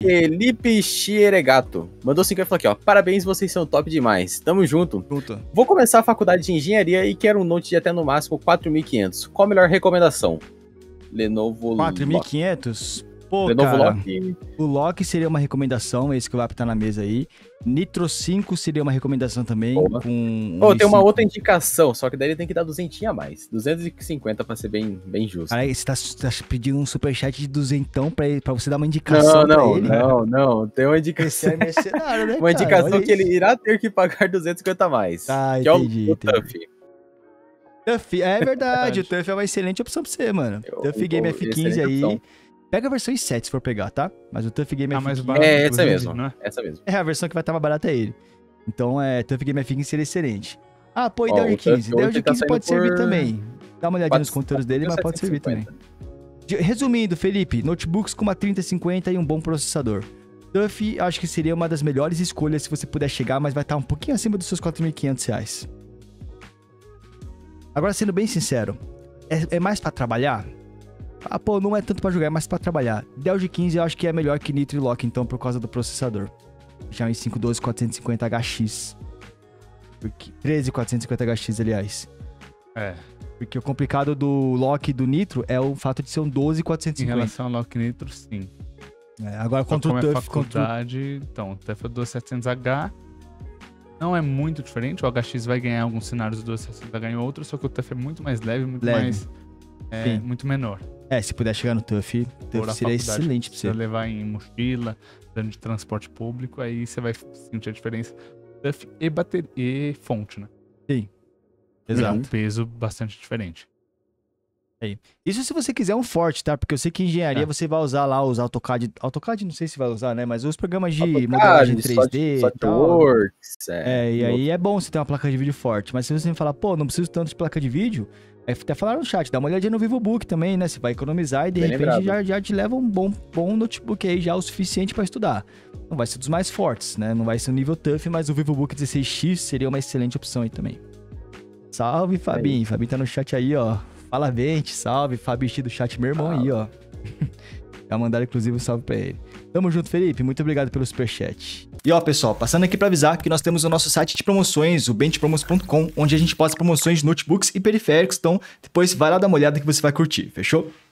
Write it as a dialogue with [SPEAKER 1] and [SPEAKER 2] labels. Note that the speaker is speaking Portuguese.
[SPEAKER 1] Felipe Chieregato. Mandou 5 e falou aqui, ó. Parabéns, vocês são top demais. Tamo junto. Vou começar a faculdade de engenharia e quero um Note de até no máximo 4.500. Qual a melhor recomendação? Lenovo
[SPEAKER 2] 4.500? Pô,
[SPEAKER 1] Lenovo
[SPEAKER 2] cara,
[SPEAKER 1] Lock.
[SPEAKER 2] o Lock seria uma recomendação, esse que vai estar na mesa aí. Nitro 5 seria uma recomendação também.
[SPEAKER 1] Boa.
[SPEAKER 2] Com
[SPEAKER 1] tem uma outra indicação, só que daí ele tem que dar 200 a mais. 250 pra ser bem justo.
[SPEAKER 2] Aí você tá pedindo um superchat de 200 pra você dar uma indicação pra ele?
[SPEAKER 1] Não. Tem uma indicação.
[SPEAKER 2] Esse é mercenário, né,
[SPEAKER 1] uma indicação
[SPEAKER 2] cara?
[SPEAKER 1] que ele irá ter que pagar 250 a mais.
[SPEAKER 2] Ah,
[SPEAKER 1] que
[SPEAKER 2] entendi,
[SPEAKER 1] é o TUF.
[SPEAKER 2] TUF, é verdade, o TUF é uma excelente opção pra você, mano. TUF Game F15 aí. Opção. Pega a versão i7 se for pegar, tá? Mas o TUF Game F15...
[SPEAKER 1] essa mesmo, né? Essa mesmo.
[SPEAKER 2] É a versão que vai estar mais barata é ele. Então, TUF Game F15 seria excelente. Ah, pô, e Dell de 15? Dell de 15 pode servir também. Dá uma olhadinha nos conteúdos dele, mas pode servir também. Resumindo, Felipe, notebooks com uma 3050 e um bom processador. TUF, acho que seria uma das melhores escolhas se você puder chegar, mas vai estar um pouquinho acima dos seus R$4.500. Agora, sendo bem sincero, é mais pra trabalhar? Ah, pô, não é tanto pra jogar, é mais pra trabalhar. Dell de 15 eu acho que é melhor que Nitro e Lock, então, por causa do processador. Já em 512-450HX. 13.450HX, aliás. Porque o complicado do Lock e do Nitro é o fato de ser um 12.450.
[SPEAKER 3] Em relação ao Lock Nitro, sim.
[SPEAKER 2] Agora, contra o TUF...
[SPEAKER 3] Então, o TUF é 2700H. Não é muito diferente. O HX vai ganhar alguns cenários do 2700H em outros, só que o TUF é muito mais leve, mais... muito menor.
[SPEAKER 2] Se puder chegar no TUF seria excelente pra você.
[SPEAKER 3] Se você levar em mochila, dando de transporte público, aí você vai sentir a diferença. TUF e bateria e fonte, né?
[SPEAKER 2] Sim. Exato.
[SPEAKER 3] É um peso bastante diferente.
[SPEAKER 2] Isso se você quiser um forte, tá? Porque eu sei que em engenharia você vai usar lá os AutoCAD. AutoCAD não sei se vai usar, né? Mas os programas de modelagem 3D e tal. E aí é bom você ter uma placa de vídeo forte. Mas se você me falar, pô, não preciso tanto de placa de vídeo, aí até falaram no chat, dá uma olhadinha no VivoBook também, né? Você vai economizar e de repente já te leva um bom notebook aí, já o suficiente pra estudar. Não vai ser dos mais fortes, né? Não vai ser um nível TUF, mas o VivoBook 16X seria uma excelente opção aí também. Salve, Fabinho. Fabinho tá no chat aí, ó. Fala, Vente, salve. Fabinho do chat, meu irmão aí, ó. Já mandaram, inclusive, um salve pra ele. Tamo junto, Felipe. Muito obrigado pelo superchat. E ó, pessoal, passando aqui pra avisar que nós temos o nosso site de promoções, o benchpromos.com, onde a gente posta promoções de notebooks e periféricos. Então, depois vai lá dar uma olhada que você vai curtir, fechou?